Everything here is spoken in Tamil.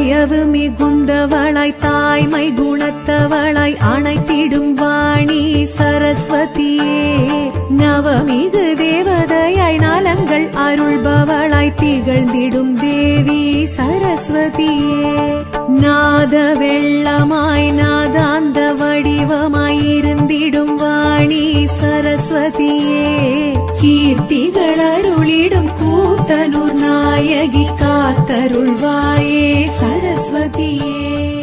தயவு மிகுந்தவளாய் தாய்மை குணத்தவளாய் அணைத்திடும் வாணி சரஸ்வதியே. நவமிகு தேவதையாய் நலங்கள் அருள்பவளாய் திகழ்ந்திடும் தேவி சரஸ்வதியே. நாத வெள்ளமாய் நாதாந்த வடிவமாய் இருந்திடும் வாணி சரஸ்வதியே. கீர்த்திகள் அருளிடும் கூத்தனூர் நாயகி காத்தருள்வாயே சரஸ்வதியே.